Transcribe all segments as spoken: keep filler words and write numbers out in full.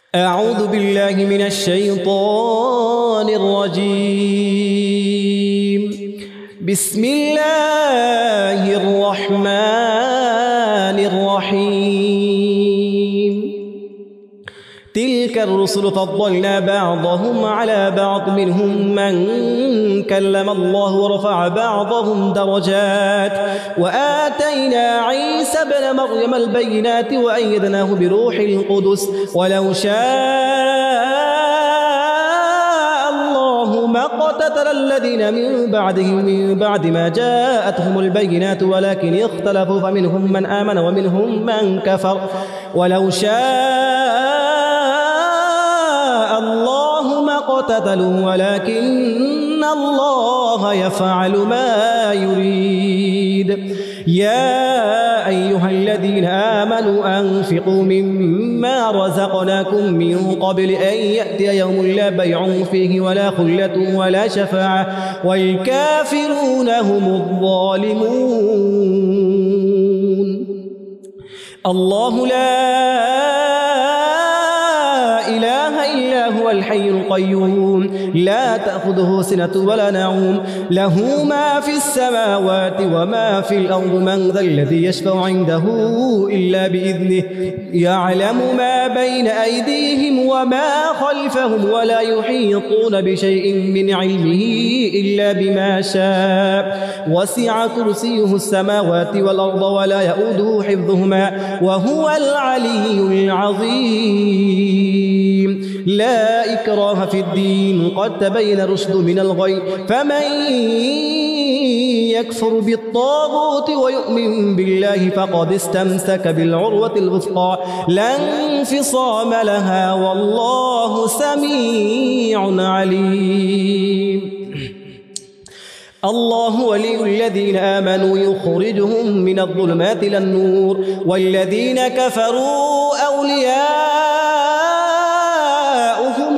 أعوذ بالله من الشيطان الرجيم. بسم الله الرحمن الرحيم. تلك الرسل فضلنا بعضهم على بعض، منهم من كلم الله ورفع بعضهم درجات، وآتينا عيسى ابن مريم البينات وأيدناه بروح القدس، ولو شاء الله ما اقتتل الذين من بعدهم من بعد ما جاءتهم البينات ولكن اختلفوا فمنهم من آمن ومنهم من كفر. ولو شاء الله ما اقتتلوا ولكن الله يفعل ما يريد. يا أيها الذين آمنوا أنفقوا مما رزقناكم من قبل أن يأتي يوم لا بيع فيه ولا خلة ولا شفاعة والكافرون هم الظالمون. الله لا إله إلا هو الحي القيوم لا تأخذه سنة ولا نوم، له ما في السماوات وما في الأرض، من ذا الذي يشفع عنده إلا بإذنه، يعلم ما بين أيديهم وما خلفهم ولا يحيطون بشيء من علمه إلا بما شاء، وسع كرسيه السماوات والأرض ولا يؤوده حفظهما وهو العلي العظيم. لا إكراه في الدين، قد تبين الرشد من الغي، فمن يكفر بالطاغوت ويؤمن بالله فقد استمسك بالعروة الوثقى لا انفصام لها، والله سميع عليم. الله ولي الذين آمنوا يخرجهم من الظلمات إلى النور، والذين كفروا أولياؤهم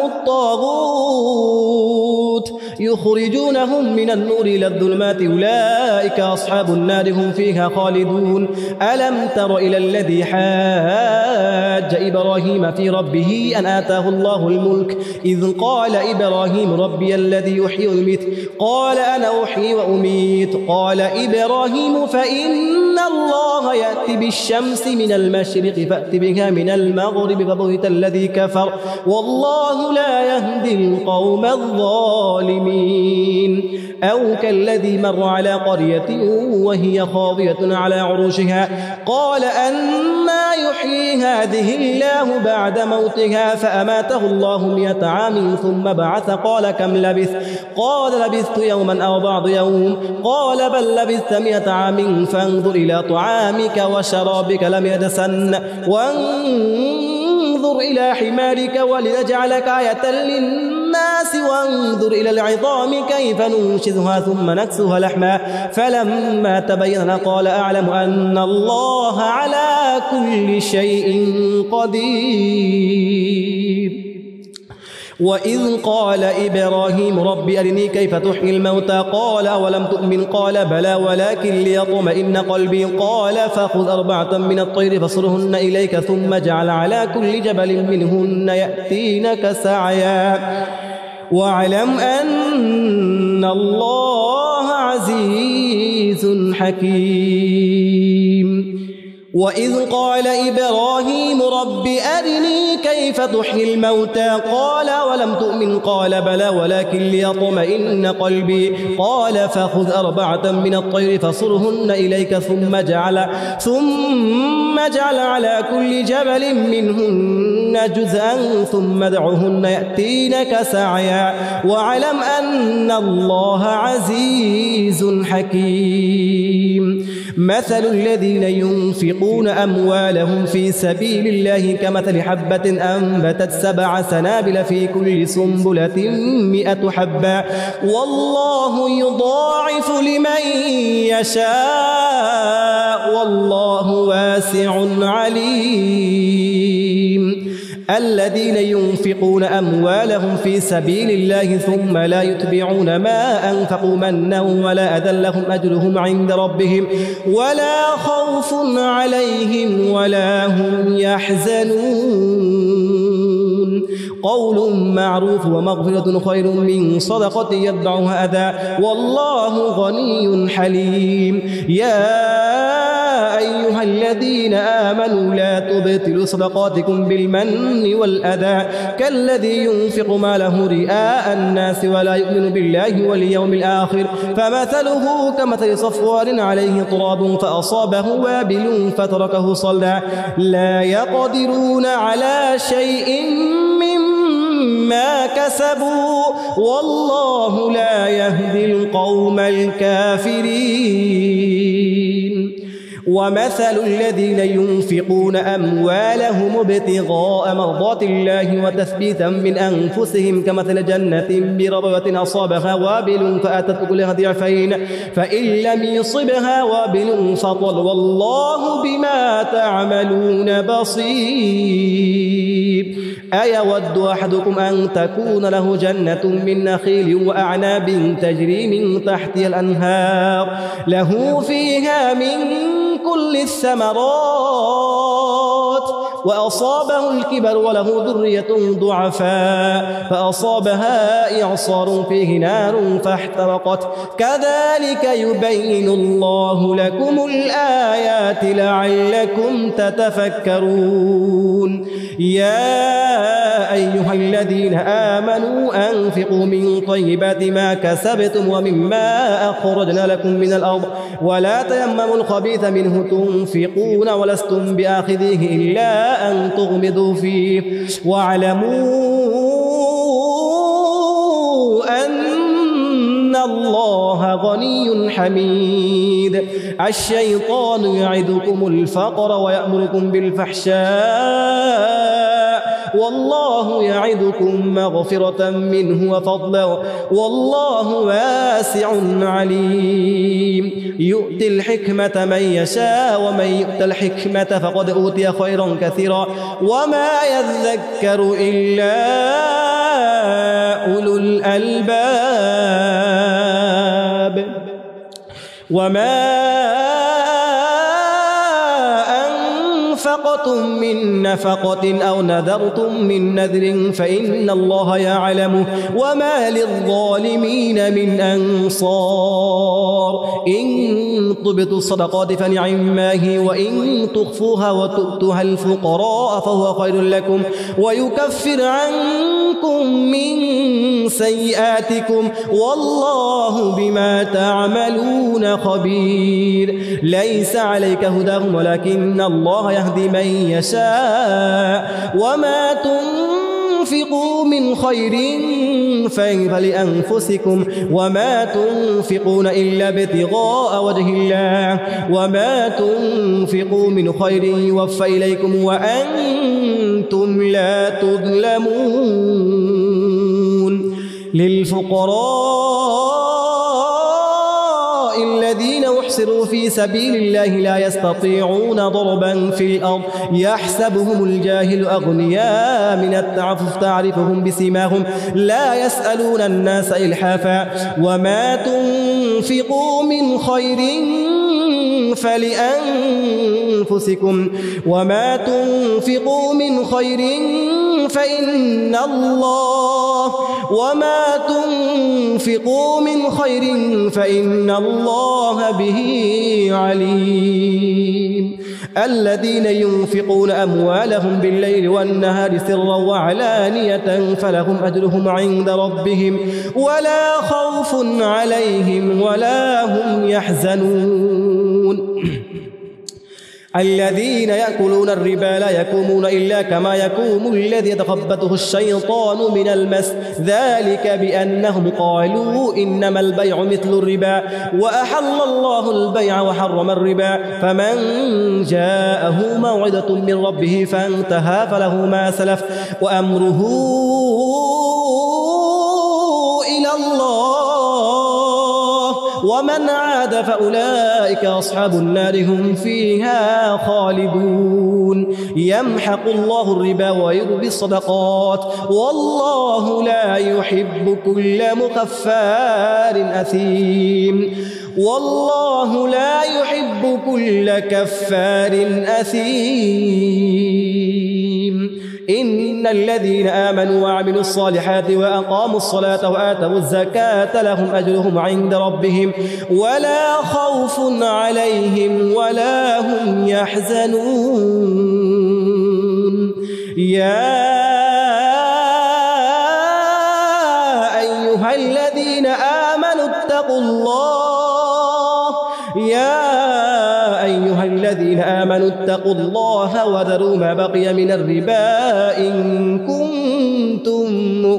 الطاغوت يخرجونهم من النور إلى الظلمات، أولئك أصحاب النار هم فيها خالدون. ألم تر إلى الذي حاج إبراهيم في ربه أن آتاه الله الملك، إذ قال إبراهيم ربي الذي يحيي ويميت، قال أنا أحيي وأميت، قال إبراهيم فإن الله يأتي بالشمس من المشرق فأت بها من المغرب، فبهت الذي كفر والله لا يهدي القوم الظالمين. أو كالذي مر على قرية وهي خاوية على عروشها قال أنى يحيي هذه الله بعد موتها، فأماته الله مئة عام ثم بعث، قال كم لبثت؟ قال لبثت يوما أو بعض يوم، قال بل لبثت مئة عام، فانظر إلى طعامك وشرابك لم يتسن، وانظر إلى حمارك ولنجعلك آية للناس، وانظر إلى العظام كيف ننشزها ثم نكسوها لحما، فلما تبين قال أعلم أن الله على كل شيء قدير. وإذ قال إبراهيم رب أرني كيف تحيي الموتى، قال أولم تؤمن، قال بلى ولكن ليطمئن قلبي، قال فخذ أربعة من الطير فصرهن إليك ثم اجعل على كل جبل منهن يأتينك سعيا، واعلم أن الله عزيز حكيم. وإذ قال إبراهيم رب أرني كيف تحيي الموتى، قال ولم تؤمن، قال بلى ولكن ليطمئن قلبي، قال فخذ أربعة من الطير فصرهن إليك ثم اجعل ثم اجعل على كل جبل منهن جزءا ثم ادعهن يأتينك سعيا، واعلم أن الله عزيز حكيم. مثل الذين ينفقون أموالهم في سبيل الله كمثل حبة أنبتت سبع سنابل في كل سنبلة مئة حبة، والله يضاعف لمن يشاء والله واسع عليم. الذين ينفقون أموالهم في سبيل الله ثم لا يتبعون ما أنفقوا منا ولا أذى لهم أجرهم عند ربهم ولا خوف عليهم ولا هم يحزنون. قول معروف ومغفرة خير من صدقة يتبعها أذى والله غني حليم. يا أيها الذين آمنوا لا تبطلوا صدقاتكم بالمن والأذى كالذي ينفق ماله رئاء الناس ولا يؤمن بالله واليوم الآخر فمثله كمثل صفوان عليه تراب فأصابه وابل فتركه صلدا لا يقدرون على شيء مما كسبوا والله لا يهدي القوم الكافرين. ومثل الذين ينفقون أموالهم ابتغاء مرضات الله وتثبيتا من أنفسهم كمثل جنة بربوة أصابها وابل فآتت أكلها ضعفين فإن لم يصبها وابل فطل والله بما تعملون بصير. أيود أحدكم أن تكون له جنة من نخيل وأعناب تجري من تحتها الأنهار له فيها من كل الثمرات وأصابه الكبر وله ذرية ضعفاء فأصابها إعصار فيه نار فاحترقت كذلك يبين الله لكم الآيات لعلكم تتفكرون. يا أيها الذين آمنوا أنفقوا من طيبات ما كسبتم ومما أخرجنا لكم من الأرض ولا تيمموا الخبيث منه تنفقون ولستم بآخذيه إلا أن تغمضوا فيه واعلموا أن الله غني حميد. الشيطان يعدكم الفقر ويأمركم بالفحشاء والله يعدكم مغفرة منه وفضلا والله واسع عليم. يؤتي الحكمة من يشاء ومن يؤت الحكمة فقد أوتي خيرا كثيرا وما يذكر إلا أولو الألباب. وما أنفقتم من نفقة أو نذرتم من نذر فإن الله يعلمه وما للظالمين من أنصار. إن تبدوا الصدقات فنعما هي وإن تخفوها وتؤتوها الفقراء فهو خير لكم ويكفر عنكم من سيئاتكم والله بما تعملون خبير. ليس عليك هداهم ولكن الله يهدي من يشاء وما تنفقوا من خير فلأنفسكم وما تنفقون إلا ابتغاء وجه الله وما تنفقوا من خير يوفى إليكم وأنتم لا تظلمون. للفقراء الذين أحصروا في سبيل الله لا يستطيعون ضربا في الأرض يحسبهم الجاهل أغنياء من التعفف تعرفهم بسيماهم لا يسألون الناس إلحافا وما تنفقوا من خير فلأنفسكم وما تنفقوا من خير فإن الله وما تنفقوا من خير فإن الله به عليم. الذين ينفقون أموالهم بالليل والنهار سرا وعلانية فلهم أجرهم عند ربهم ولا خوف عليهم ولا هم يحزنون. الذين يأكلون الربا لا يقومون إلا كما يقوم الذي يتخبطه الشيطان من المس ذلك بأنهم قالوا إنما البيع مثل الربا وأحل الله البيع وحرم الربا فمن جاءه موعظة من ربه فانتهى فله ما سلف وأمره إلى الله ومن عاد فأولئك أصحاب النار هم فيها خالدون. يمحق الله الربا ويربي الصدقات والله لا يحب كل مكفار أثيم والله لا يحب كل كفار أثيم. إن الذين آمنوا وعملوا الصالحات وأقاموا الصلاة وآتوا الزكاة لهم أجرهم عند ربهم ولا خوف عليهم ولا هم يحزنون. يا أيها الذين آمنوا اتقوا الله يا أيها الذين آمنوا اتقوا الله وذروا ما بقي من الربا إن كنتم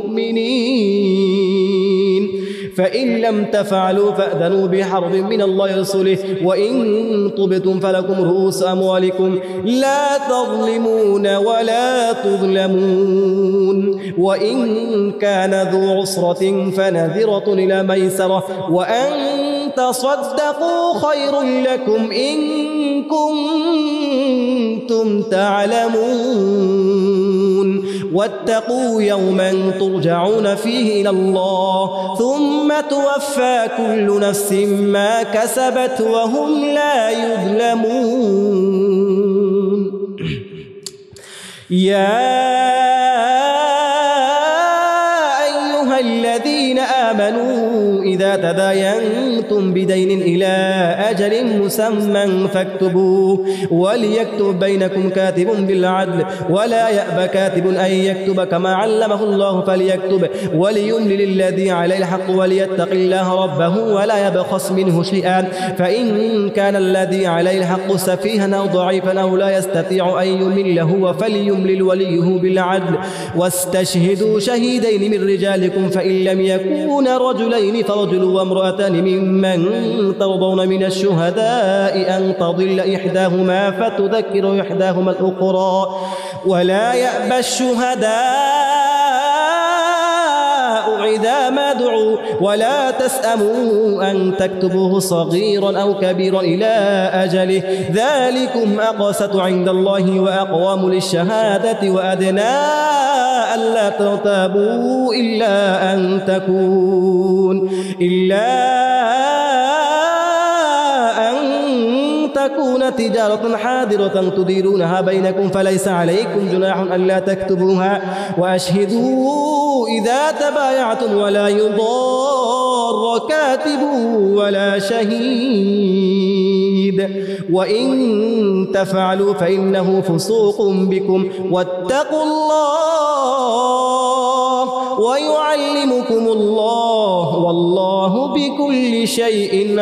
مؤمنين فإن لم تفعلوا فأذنوا بحرب من الله ورسوله وإن طبتم فلكم رؤوس أموالكم لا تظلمون ولا تظلمون وإن كان ذو عسرة فنذرة إلى ميسرة وأن تصدقوا خير لكم إن كنتم تعلمون واتقوا يوما ترجعون فيه إلى الله ثم توفى كل نفس ما كسبت وهم لا يظلمون. يا أيها الذين آمنوا إذا تداينتم بدين إلى أجل مسمى فاكتبوه وليكتب بينكم كاتب بالعدل ولا يأبى كاتب أن يكتب كما علمه الله فليكتب وليملل الذي عليه الحق وليتق الله ربه ولا يبخس منه شيئا فإن كان الذي عليه الحق سفيها أو ضعيفا أو لا يستطيع أن يمل هو فليملل وليه بالعدل واستشهدوا شهيدين من رجالكم فإن لم يكونا رجلين فرجل وامرأتان ممن ترضون من الشهداء أن تضل إحداهما فتذكر إحداهما الأخرى ولا يأبى الشهداء إذا ما دعوا ولا تسأموا أن تكتبوه صغيرا أو كبيرا إلى أجله ذلكم أقسط عند الله وأقوام للشهادة وأدنى ألا ترتابوا إلا أن تكون إلا أن تكون تجارة حاضرة تديرونها بينكم فليس عليكم جناح ألا تكتبوها وأشهدوا إذا تبايعتم ولا يضار كاتب ولا شهيد وإن تفعلوا فإنه فسوق بكم واتقوا الله ويعلمكم الله والله بكل شيء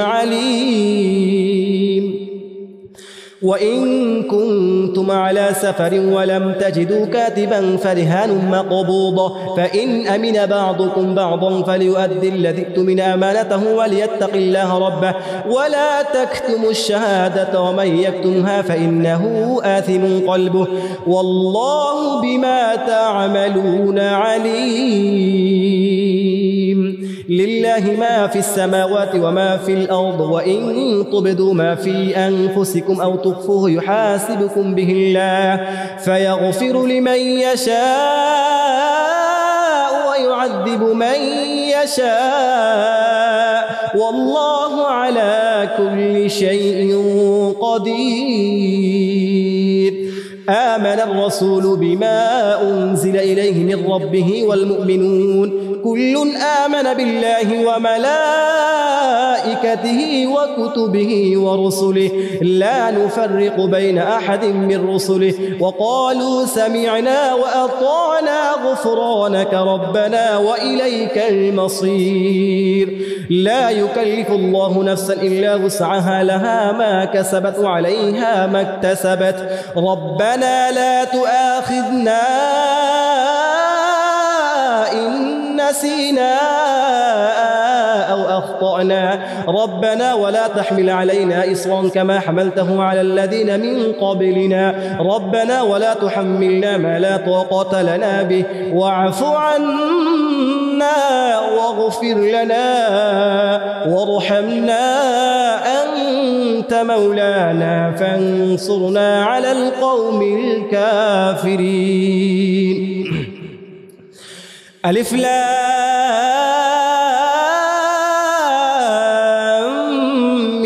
عليم. وإن كنتم على سفر ولم تجدوا كاتبا فرهان مقبوضة فإن أمن بعضكم بعضا فليؤدي الذي اؤتمن أمانته وليتق الله ربه ولا تكتموا الشهادة ومن يكتمها فإنه آثم قلبه والله بما تعملون عليم. لله ما في السماوات وما في الأرض وإن تبدوا ما في أنفسكم أو تخفوه يحاسبكم به الله فيغفر لمن يشاء ويعذب من يشاء والله على كل شيء قدير. آمن الرسول بما أنزل إليه من ربه والمؤمنون كل آمن بالله وملائكته وكتبه ورسله لا نفرق بين أحد من رسله وقالوا سمعنا وأطعنا غفرانك ربنا وإليك المصير. لا يكلف الله نفسا إلا وسعها لها ما كسبت وعليها ما اكتسبت ربنا لا تؤاخذنا إن نسينا أو أخطأنا ربنا ولا تحمل علينا إصرا كما حملته على الذين من قبلنا ربنا ولا تحملنا ما لا طاقة لنا به واعف عنا واغفر لنا وارحمنا أنت مولانا فانصرنا على القوم الكافرين. ألف لام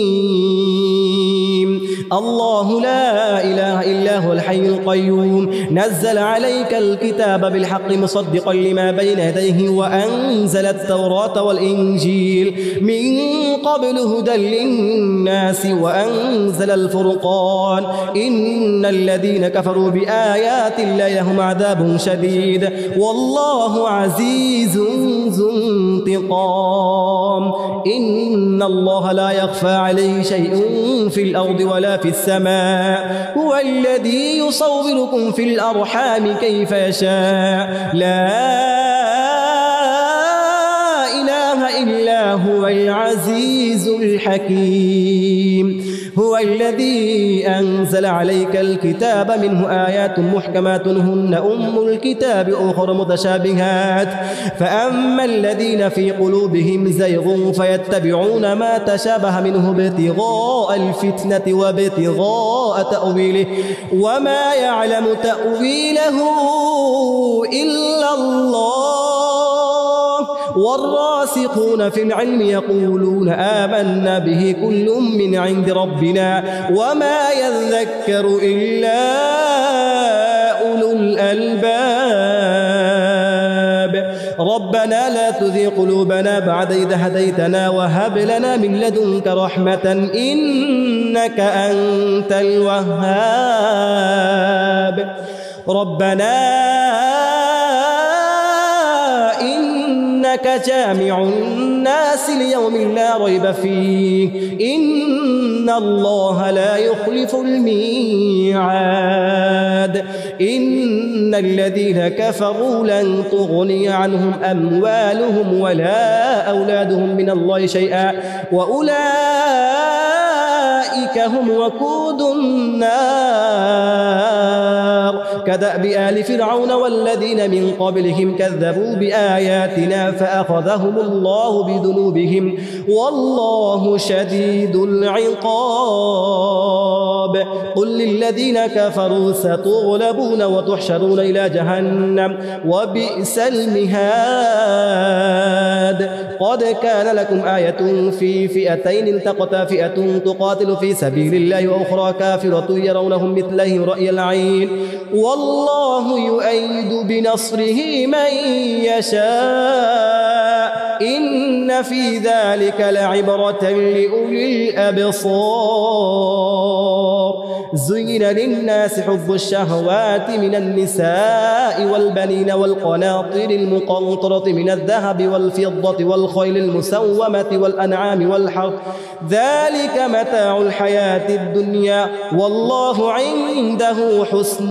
ميم الله لا إله إلا هو الحي القيوم نزل عليك الكتاب بالحق مصدقا لما بين يديه وأنزل التوراة والإنجيل من قبل هدى للناس وأنزل الفرقان إن الذين كفروا بآيات الله لهم عذاب شديد والله عزيز ذو انتقام إن الله لا يخفى عليه شيء في الأرض ولا في السماء هو الذي يصوركم في الأرحام كيف يشاء لا إله إلا هو العزيز الحكيم هو الذي أنزل عليك الكتاب منه آيات محكمات هن أم الكتاب أخر متشابهات فأما الذين في قلوبهم زيغ فيتبعون ما تشابه منه ابتغاء الفتنة وابتغاء تأويله وما يعلم تأويله إلا الله والراسخون في العلم يقولون آمنا به كل من عند ربنا وما يذكر إلا أولو الألباب ربنا لا تزغ قلوبنا بعد إذ هديتنا وهب لنا من لدنك رحمة إنك أنت الوهاب ربنا إنك جامع الناس ليوم لا ريب فيه إن الله لا يخلف الميعاد إن الذين كفروا لن تغني عنهم أموالهم ولا أولادهم من الله شيئا وأولئك هم وقود النار كدأب آل فرعون والذين من قبلهم كذبوا بآياتنا فأخذهم الله بذنوبهم والله شديد العقاب قل للذين كفروا ستغلبون وتحشرون إلى جهنم وبئس المهاد قد كان لكم آية في فئتين التقتا فئة تقاتل في سبيل الله وأخرى كافرة يرونهم مثلهم رأي العين والله يؤيد بنصره من يشاء إن في ذلك لعبرة لأولي الأبصار زين للناس حب الشهوات من النساء والبنين والقناطر المقنطرة من الذهب والفضة والخيل المسومة والأنعام والحرث ذلك متاع الحياة الدنيا والله عنده حسن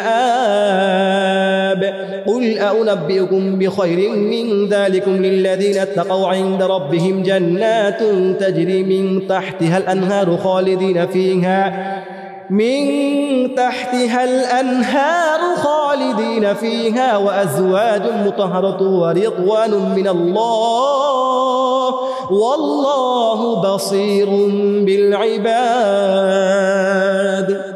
المآب قل أنبئكم بخير من ذلكم للذين اتقوا عند ربهم جنات تجري من تحتها الأنهار خالدين فيها من تحتها الأنهار خالدين فيها وأزواج مطهرة ورضوان من الله والله بصير بالعباد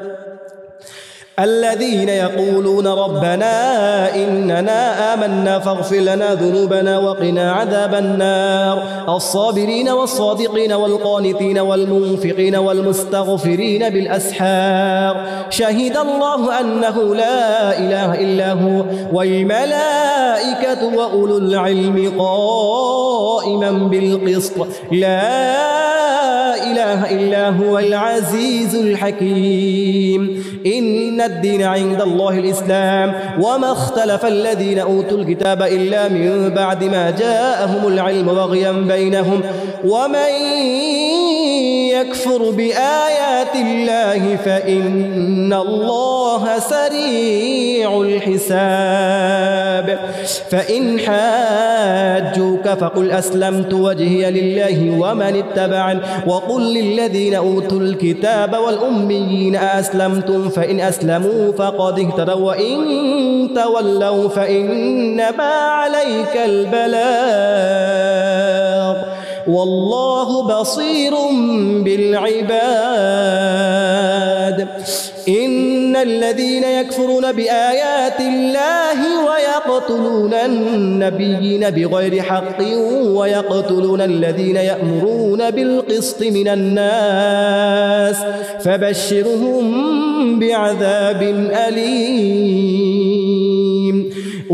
الذين يقولون ربنا إننا آمنا فاغفر لنا ذنوبنا وقنا عذاب النار الصابرين والصادقين والقانتين والمنفقين والمستغفرين بالأسحار شهد الله أنه لا إله إلا هو والملائكة وأولو العلم قائما بالقسط لا إله إلا هو العزيز الحكيم إن الدين عند الله الإسلام وما اختلف الذين أوتوا الكتاب إلا من بعد ما جاءهم العلم بغيا بينهم ومن يكفر بآيات الله فإن الله سريع الحساب فإن حاجوك فقل أسلمت وجهي لله ومن اتبعني وقل للذين أوتوا الكتاب والأميين أسلمتم فإن أسلموا فقد اهتدوا وإن تولوا فإنما عليك البلاغ والله بصير بالعباد إن الذين يكفرون بآيات الله يقتلون النبيين بغير حق ويقتلون الذين يأمرون بالقسط من الناس فبشرهم بعذاب أليم.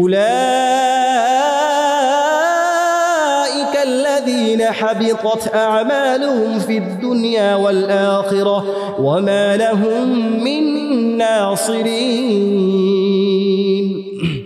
أولئك الذين حبطت أعمالهم في الدنيا والآخرة وما لهم من ناصرين.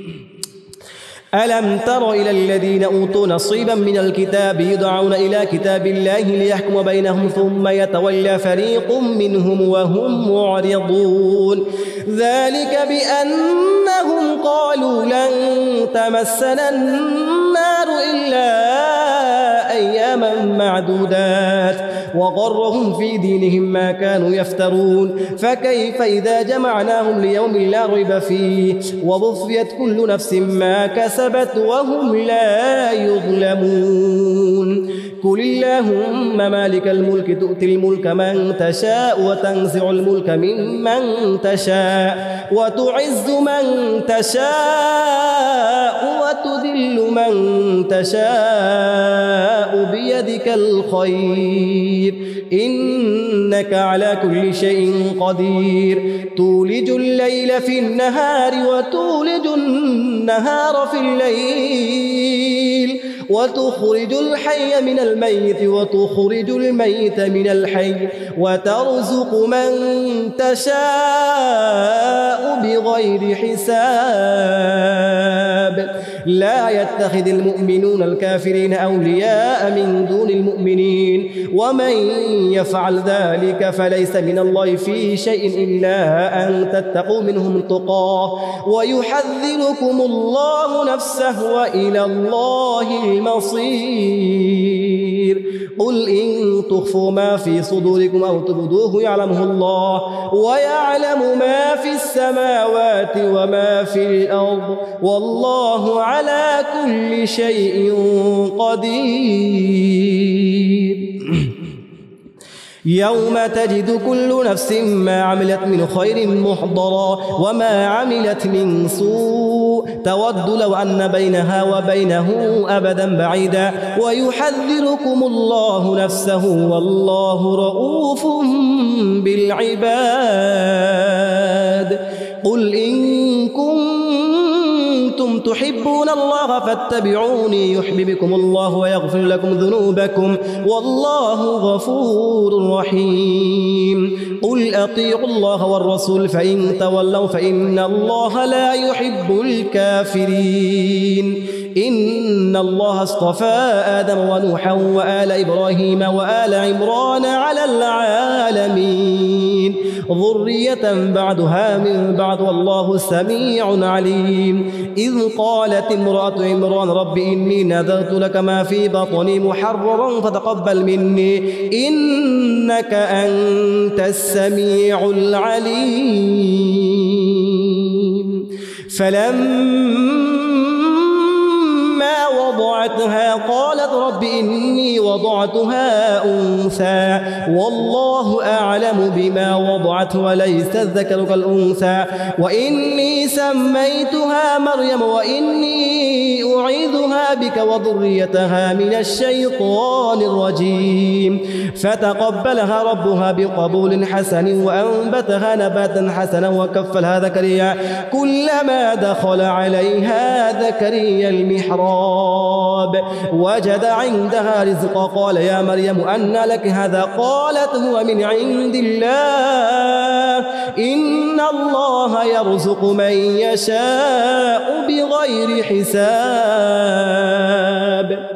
ألم تر إلى الذين أوتوا نصيبا من الكتاب يدعون إلى كتاب الله ليحكم بينهم ثم يتولى فريق منهم وهم معرضون. ذلك بأنهم قالوا لن تمسنا النار إلا أياما معدودات وغرهم في دينهم ما كانوا يفترون. فكيف إذا جمعناهم ليوم لا ريب فيه ووفيت كل نفس ما كسبت وهم لا يظلمون. قل اللهم مالك الملك تؤتي الملك من تشاء وتنزع الملك ممن تشاء وتعز من تشاء وتذل من تشاء بيدك الخير إنك على كل شيء قدير. تولج الليل في النهار وتولج النهار في الليل وتخرج الحي من الميت وتخرج الميت من الحي وترزق من تشاء بغير حساب. لا يتخذ المؤمنون الكافرين أولياء من دون المؤمنين ومن يفعل ذلك فليس من الله في شيء إلا أن تتقوا منهم تقاه ويحذركم الله نفسه وإلى الله المصير. قل إن تخفوا ما في صدوركم أو تبدوه يعلمه الله ويعلم ما في السماوات وما في الأرض والله على كل شيء قدير. يوم تجد كل نفس ما عملت من خير محضرا وما عملت من سوء تود لو أن بينها وبينه أبدا بعيدا ويحذركم الله نفسه والله رؤوف بالعباد. قل إن كنتم تحبون الله فاتبعوني يحببكم الله ويغفر لكم ذنوبكم والله غفور رحيم. قل أطيعوا الله والرسول فإن تولوا فإن الله لا يحب الكافرين. إن الله اصطفى آدم ونوحا وآل إبراهيم وآل عمران على العالمين ذرية بعدها من بعد والله سميع عليم. إذ قالت امرأة عمران رب إني نذرت لك ما في بطني محررا فتقبل مني إنك أنت السميع العليم. فلما وضعتها قالت رب إني وضعتها أنثى والله أعلم بما وضعت وليس الذكر كالأنثى وإني سميتها مريم وإني أعيذها بك وذريتها من الشيطان الرجيم. فتقبلها ربها بقبول حسن وأنبتها نباتا حسنا وكفلها زكريا كلما دخل عليها زكريا المحراب وجد عندها رزقا قال يا مريم أنى لك هذا قالت هو من عند الله إن الله يرزق من يشاء بغير حساب.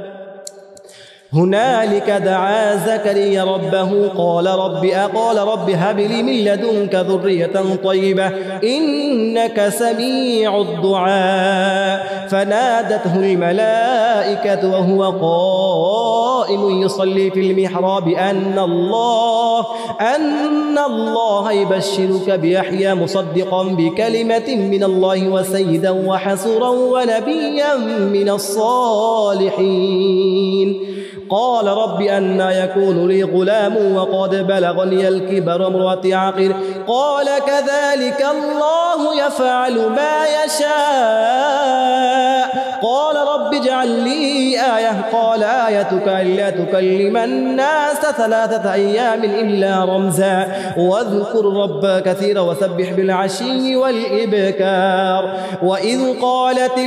هنالك دعا زكريا ربه قال رب أقال رب هب لي من لدنك ذرية طيبة إنك سميع الدعاء. فنادته الملائكة وهو قائم يصلي في المحراب أن الله أن الله يبشرك بيحيى مصدقا بكلمة من الله وسيدا وحسورا ونبيا من الصالحين. قال رب أنى يكون لي غلام وقد بلغني الكبر وامرأتي عاقر قال كذلك الله يفعل ما يشاء اجعل لي آية قال آيتك ألا تكلم الناس ثلاثة أيام إلا رمزا واذكر ربك كثيرا وسبح بالعشي والإبكار وإذ قالت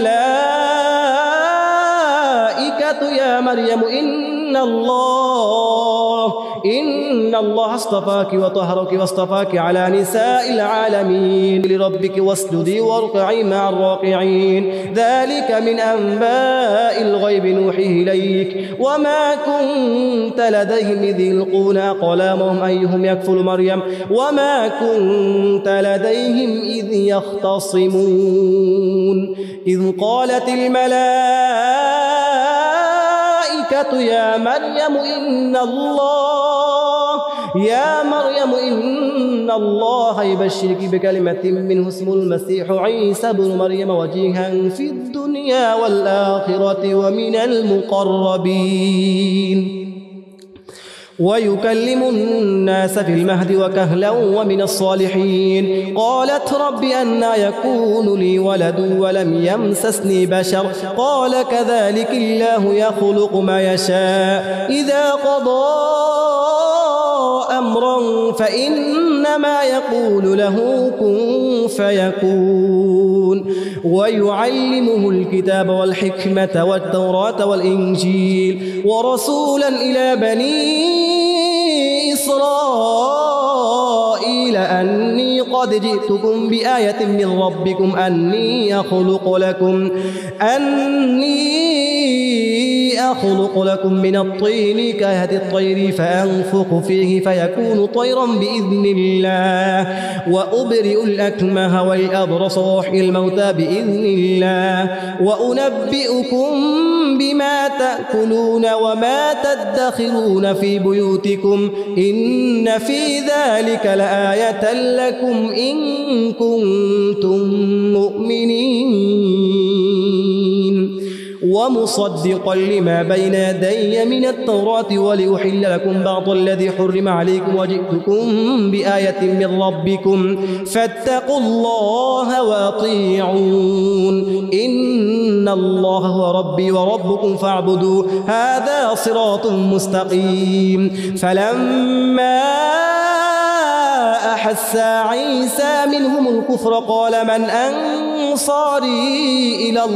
الملائكة يا مريم إن الله إن الله اصطفاك وطهرك واصطفاك على نساء العالمين لربك واسجدي واركعي مع الراكعين ذلك من أنباء الغيب نوحيه إليك وما كنت لديهم إذ يلقون أقلامهم أيهم يكفل مريم وما كنت لديهم إذ يختصمون إذ قالت الملائكة يا مريم إن الله يا مريم إن الله يبشرك بكلمة منه اسمه المسيح عيسى بن مريم وجيها في الدنيا والآخرة ومن المقربين ويكلم الناس في المهد وكهلا ومن الصالحين قالت رب أنى يكون لي ولد ولم يمسسني بشر قال كذلك الله يخلق ما يشاء إذا قضى أمرا فإنما يقول له كن فيكون ويعلمه الكتاب والحكمة والتوراة والإنجيل ورسولا إلى بني إسرائيل أني قد جئتكم بآية من ربكم أني أخلق لكم أني أخلق لكم من الطين كهيئة الطير فأنفخ فيه فيكون طيرا بإذن الله وأبرئ الأكمه والأبرص وأحيي الموتى بإذن الله وأنبئكم بما تأكلون وما تدخرون في بيوتكم إن في ذلك لآية لكم إن كنتم مؤمنين ومصدقا لما بين يدي من التوراة ولأحل لكم بعض الذي حرم عليكم وجئتكم بآية من ربكم فاتقوا الله وأطيعون إن الله هو ربي وربكم فاعبدوه هذا صراط مستقيم فلما أحس عيسى منهم الكفر قال من أنصاري إلى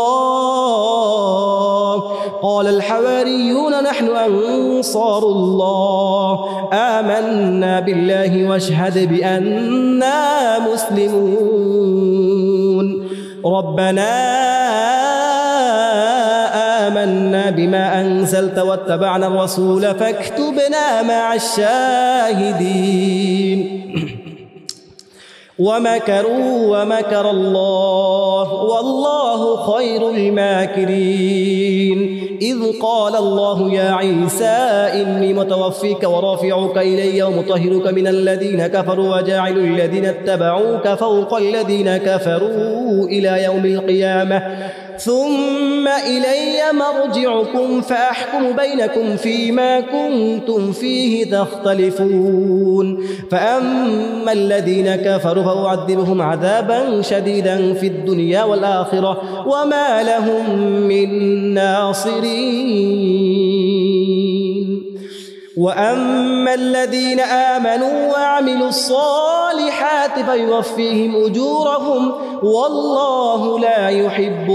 الله قال الحواريون نحن أنصار الله آمنا بالله واشهد بأننا مسلمون ربنا آمنا بما أنزلت واتبعنا الرسول فاكتبنا مع الشاهدين ومكروا ومكر الله والله خير الماكرين إذ قال الله يا عيسى إني متوفيك ورافعك إلي ومطهرك من الذين كفروا وجاعل الذين اتبعوك فوق الذين كفروا إلى يوم القيامة ثم إلي مرجعكم فأحكم بينكم فيما كنتم فيه تختلفون فأما الذين كفروا فأعذبهم عذابا شديدا في الدنيا والآخرة وما لهم من ناصرين وأما الذين آمنوا وعملوا الصالحات فيوفيهم أجورهم والله لا يحب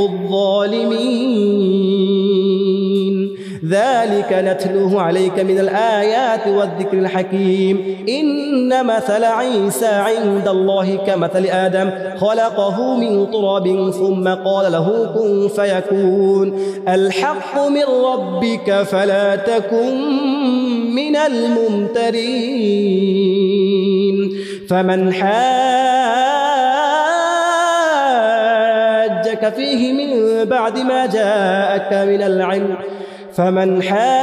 الظالمين ذلك نتلوه عليك من الآيات والذكر الحكيم إن مثل عيسى عند الله كمثل آدم خلقه من تراب ثم قال له كن فيكون الحق من ربك فلا تكن من الممترين فمن حاجك فيه من بعد ما جاءك من العلم فمن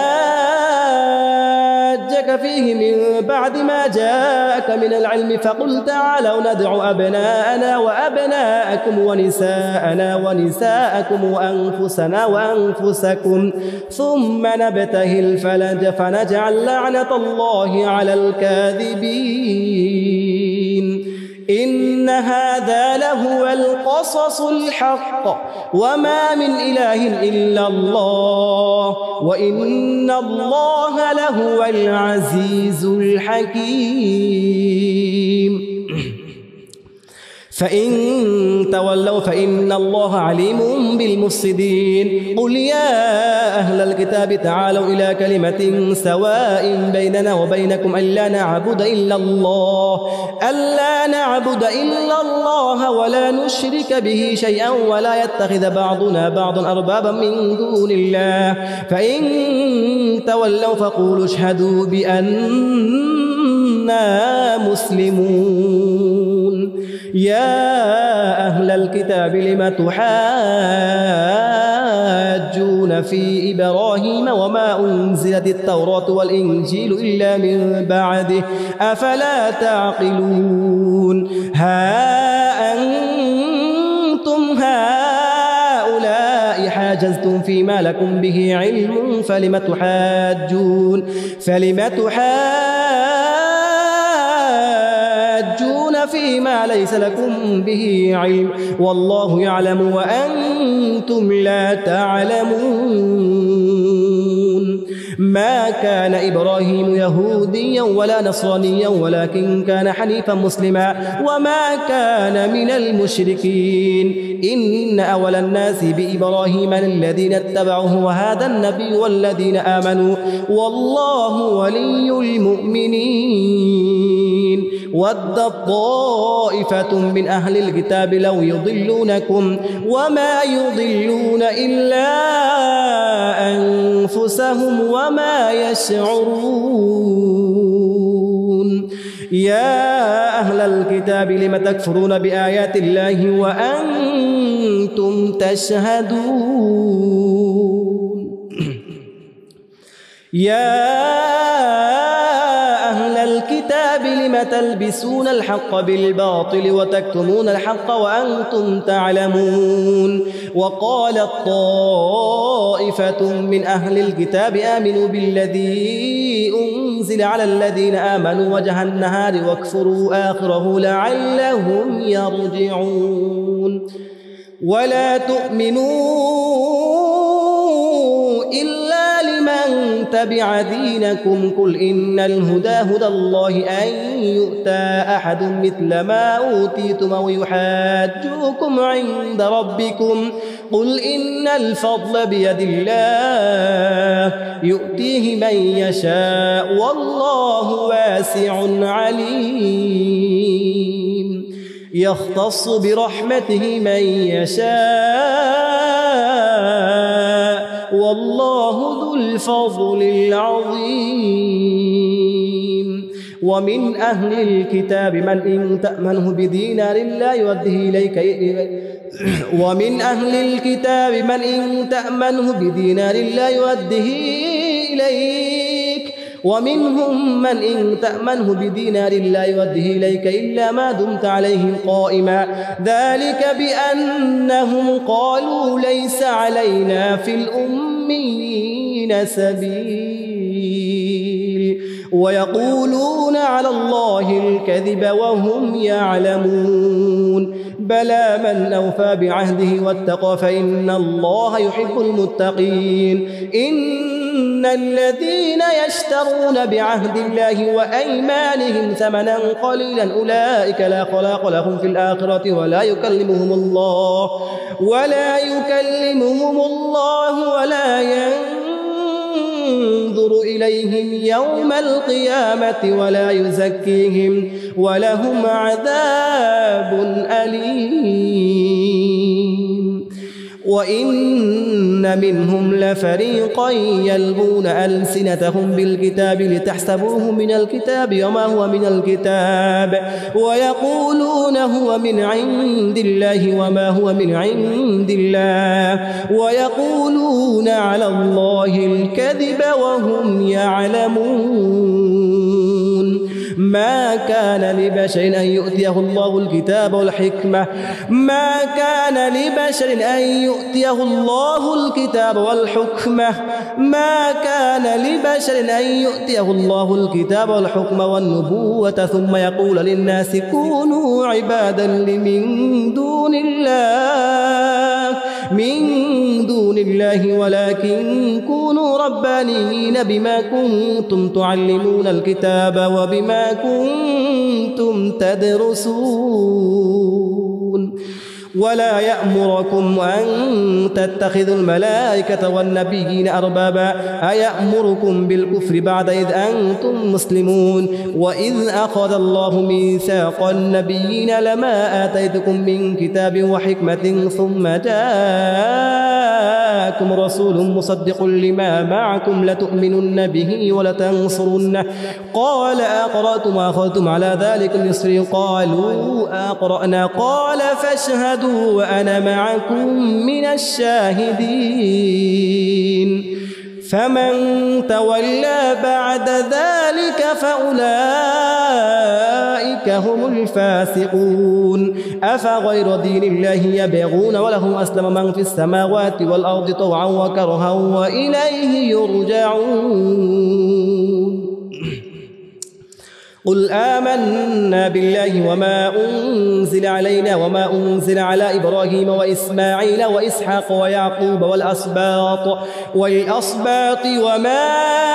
حاجك فيه من بعد ما جاءك من العلم فقل تعالوا ندع أبناءنا وأبناءكم ونساءنا ونساءكم وأنفسنا وأنفسكم ثم نبتهل فنجعل لعنة الله على الكاذبين إن هذا لهو القصص الحق وما من إله إلا الله وإن الله لهو العزيز الحكيم. فإن تولوا فإن الله عليم بالمفسدين. قل يا أهل الكتاب تعالوا إلى كلمة سواء بيننا وبينكم ألا نعبد إلا الله ألا نعبد إلا الله ولا نشرك به شيئا ولا يتخذ بعضنا بعضا أربابا من دون الله فإن تولوا فقولوا اشهدوا بأننا مسلمون. يا أهل الكتاب لم تحاجون في إبراهيم وما أنزلت التوراة والإنجيل إلا من بعده أفلا تعقلون. ها أنتم هؤلاء حاجزتم فيما لكم به علم فلم تحاجون فلم تحاجون فيما ليس لكم به علم والله يعلم وأنتم لا تعلمون. ما كان إبراهيم يهوديا ولا نصرانيا ولكن كان حنيفا مسلما وما كان من المشركين. إن أولى الناس بإبراهيم الذين اتبعوه وهذا النبي والذين آمنوا والله ولي المؤمنين. ودت طائفة من أهل الكتاب لو يضلونكم وما يضلون إلا أنفسهم وما يشعرون. يا أهل الكتاب لم تكفرون بآيات الله وأنتم تشهدون. يا أهل الكتاب لم تلبسون الحق بالباطل وتكتمون الحق وأنتم تعلمون. وقالت طائفة من أهل الكتاب آمنوا بالذي أنزل على الذين آمنوا وجه النهار واكفروا آخره لعلهم يرجعون. ولا تؤمنوا إلا لمن تبع دينكم قل إن الهدى هدى الله أن يؤتى أحد مثل ما أوتيتم أو يحاجوكم عند ربكم قل إن الفضل بيد الله يؤتيه من يشاء والله واسع عليم. يختص برحمته من يشاء والله ذو الفضل العظيم. ومن أهل الكتاب من إن تأمنه بدينار لا يؤديه إليك ومن أهل الكتاب من إن تأمنه بدينار لا يؤديه إليك ومنهم من إن تأمنه بدينار لا يؤديه إليك إلا ما دمت عليه قائما ذلك بأنهم قالوا ليس علينا في الأميين سبيل ويقولون على الله الكذب وهم يعلمون. بلى من أوفى بعهده واتقى فإن الله يحب المتقين. إن الذين يشترون بعهد الله وأيمانهم ثمنا قليلا أولئك لا خلاق لهم في الآخرة ولا يكلمهم الله ولا يكلمهم الله ولا ينظر إليهم يوم القيامة ولا يزكيهم ولهم عذاب أليم. وإن منهم لفريقا يلغون ألسنتهم بالكتاب لتحسبوه من الكتاب وما هو من الكتاب ويقولون هو من عند الله وما هو من عند الله ويقولون على الله الكذب وهم يعلمون. ما كان لبشر أن يؤتيه الله الكتاب والحكمة ما كان لبشر أن يؤتيه الله الكتاب والحكمة ما كان لبشر أن يؤتيه الله الكتاب والحكم والنبوة ثم يقول للناس كونوا عبادا من دون الله من دون الله ولكن كونوا ربانيين بما كنتم تعلمون الكتاب وبما كنتم تدرسون ولا يأمركم أن تتخذوا الملائكة والنبيين أربابا أيأمركم بالكفر بعد إذ أنتم مسلمون وإذ أخذ الله ميثاق النبيين لما آتيتكم من كتاب وحكمة ثم جاءكم رسول مصدق لما معكم لتؤمنن به ولتنصرنه قال أقرأتم وأخذتم على ذلك الإصرار قالوا أقرأنا قال فاشهدوا وأنا معكم من الشاهدين فمن تولى بعد ذلك فأولئك هم الفاسقون أفغير دين الله يبغون وله أسلم من في السماوات والأرض طوعا وكرها وإليه يرجعون قل آمنا بالله وما أنزل علينا وما أنزل على إبراهيم وإسماعيل وإسحاق ويعقوب والأسباط والأسباط وما